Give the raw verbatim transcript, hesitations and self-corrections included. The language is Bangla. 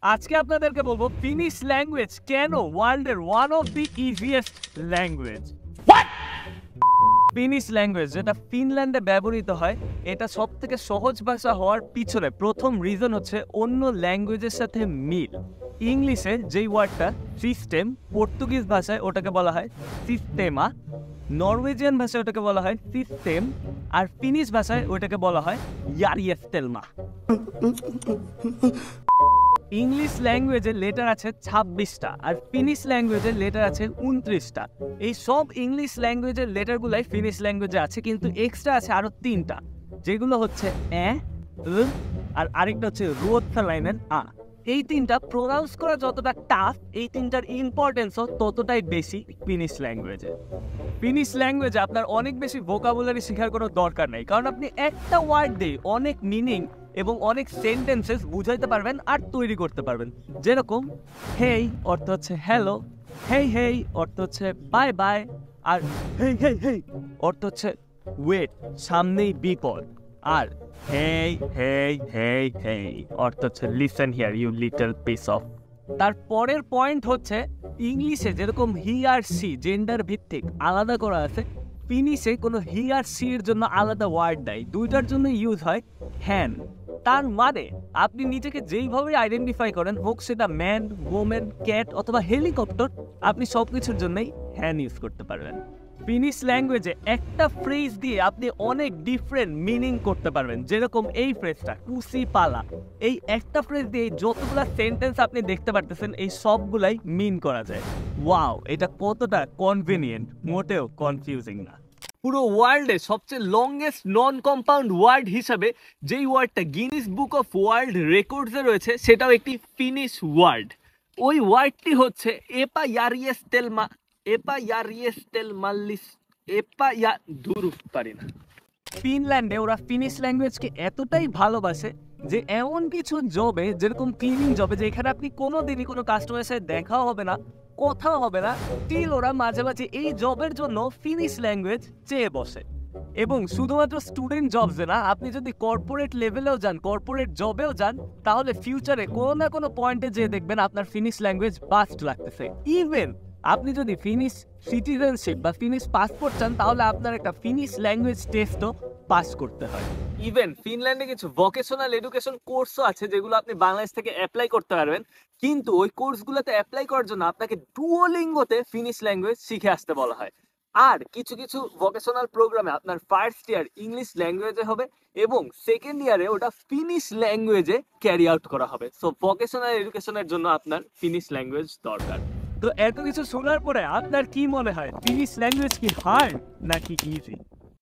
আজকে আপনাদেরকে বলবো ফিনিশ ল্যাঙ্গুয়েজ কেন ওয়ার্ল্ডের one of the easiest language. Finnish language যেটা ফিনল্যান্ডে ব্যবহৃত হয়, এটা সব থেকে সহজ ভাষা হওয়ার পিছনে প্রথম রিজন হচ্ছে অন্য ল্যাঙ্গুয়েজের সাথে মিল। ইংলিশে যেই ওয়ার্ডটা সিস্টেম, পর্তুগিজ ভাষায় ওটাকে বলা হয় সিস্টেমা, নরওয়েজিয়ান ভাষায় ওটাকে বলা হয় সিস্টেম, আর ফিনিশ ভাষায় ওটাকে বলা হয় ইয়ারিয়েস্টেলমা। ইংলিশ ল্যাঙ্গুয়েজের লেটার আছে ছাব্বিশটা আর ফিনিশ ল্যাঙ্গুয়েজের লেটার আছে উনত্রিশটা। এই সব ইংলিশ ল্যাঙ্গুয়েজের লেটারগুলাই ফিনিশ ল্যাঙ্গুয়েজে আছে, কিন্তু এক্সট্রা আছে আরো তিনটা, যেগুলো হচ্ছে এ, আর আরেকটা হচ্ছে রুওৎসালাইনের আ। এই তিনটা প্রোনাউন্স করা যতটা টাফ, এই তিনটার ইম্পর্টেন্সও ততটাই বেশি ফিনিশ ল্যাঙ্গুয়েজে। ফিনিশ ল্যাঙ্গুয়েজে আপনার অনেক বেশি ভোকাবুলারি শেখার কোনো দরকার নেই, কারণ আপনি একটা ওয়ার্ড দিয়ে অনেক মিনিং এবং অনেক সেন্টেন্সেস বুঝাইতে পারবেন আর তৈরি করতে পারবেন। যেরকম হেই অর্থ হচ্ছে হ্যালো, হেই হেই অর্থ হচ্ছে বাই বাই, আর হেই হেই হেই অর্থ হচ্ছে ওয়েট, সামনেই বিপদ, আর হেই হেই হেই হেই অর্থ হচ্ছে listen here you little piece of. তার পরের পয়েন্ট হচ্ছে ইংলিশে যেরকম হি আর সি জেন্ডার ভিত্তিক আলাদা করা আছে, ফিনিশে কোনো হি আর সি এর জন্য আলাদা ওয়ার্ড দেয়, দুইটার জন্য ইউজ হয় হ্যান। তার মানে আপনি নিজেকে যেইভাবে আইডেন্টিফাই করেন, হোক সেটা ম্যান, ওমেন, ক্যাট অথবা হেলিকপ্টার, আপনি সব কিছুর জন্যই হ্যান ইউজ করতে পারবেন। ফিনিশ ল্যাঙ্গুয়েজে একটা ফ্রেজ দিয়ে আপনি অনেক ডিফারেন্ট মিনিং করতে পারবেন। যেরকম এই ফ্রেজটা কুসি পালা, এই একটা ফ্রেজ দিয়ে যতগুলা সেন্টেন্স আপনি দেখতে পারতেছেন, এই সবগুলাই মিন করা যায়। ওয়াও, এটা কতটা কনভিনিয়েন্ট, মোটেও কনফিউজিং না। পুরো ওয়ার্ল্ডে সবচেয়ে লংগেস্ট নন কম্পাউন্ড ওয়ার্ড হিসাবে যেই ওয়ার্ডটা গিনিস বুক অফ ওয়ার্ল্ড রেকর্ডসে রয়েছে, সেটাও একটি ফিনিশ ওয়ার্ড। ওই ওয়ার্ডটি হচ্ছে এপা ইয়ারিয়েস্টেলমা, এপা ইয়ারিয়েস্টেলমাল্লিস, এপা ইয়া দূর পারি না। ফিনল্যান্ডে ওরা ফিনিশ ল্যাঙ্গুয়েজকে এতটাই ভালোবাসে যে এমন কিছু জবে, যেরকম ক্লিনিং জবে, যেখানে আপনি কোনো দিনই কোনো কাস্টমারের সাথে দেখাও হবে না, কথাও হবে না, স্টিল ওরা মাঝে মাঝে এই জবের জন্য ফিনিশ ল্যাঙ্গুয়েজ চেয়ে বসে। এবং শুধুমাত্র স্টুডেন্ট জবসে না, আপনি যদি কর্পোরেট লেভেলেও যান, কর্পোরেট জবেও যান, তাহলে ফিউচারে কোনো না কোনো পয়েন্টে যেয়ে দেখবেন আপনার ফিনিশ ল্যাঙ্গুয়েজ বাস্ট লাগতেছে। ইভেন আপনি যদি ফিনিশ সিটিজেনশিপ বা ফিনিশ পাসপোর্ট চান, তাহলে আপনার একটা ফিনিশ ল্যাঙ্গুয়েজ টেস্টও পাস করতে হয়। ইভেন ফিনল্যান্ডে কিছু ভোকেশনাল এডুকেশন কোর্সও আছে, যেগুলো আপনি বাংলাদেশ থেকে অ্যাপ্লাই করতে পারবেন, কিন্তু ওই কোর্সগুলোতে অ্যাপ্লাই করার জন্য আপনাকে ডুওলিঙ্গোতে ফিনিশ ল্যাঙ্গুয়েজ শিখে আসতে বলা হয়। আর কিছু কিছু ভোকেশনাল প্রোগ্রামে আপনার ফার্স্ট ইয়ার ইংলিশ ল্যাঙ্গুয়েজে হবে এবং সেকেন্ড ইয়ারে ওটা ফিনিশ ল্যাঙ্গুয়েজে ক্যারি আউট করা হবে। সো ভোকেশনাল এডুকেশনের জন্য আপনার ফিনিশ ল্যাঙ্গুয়েজ দরকার। তো এত কিছু শোনার পরে আপনার কি মনে হয়, ফিনিশ ল্যাঙ্গুয়েজ কি হার্ড নাকি ইজি?